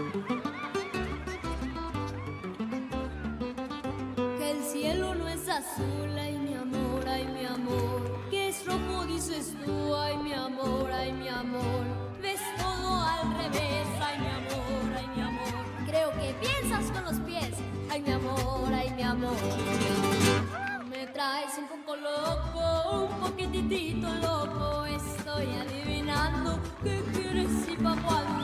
Que el cielo no es azul, ay mi amor, ay mi amor. Que es rojo dices tú, ay mi amor, ay mi amor. Ves todo al revés, ay mi amor, ay mi amor. Creo que piensas con los pies, ay mi amor, ay mi amor. Me traes un poco loco, un poquitito loco. Estoy adivinando qué quieres y pa' cuándo.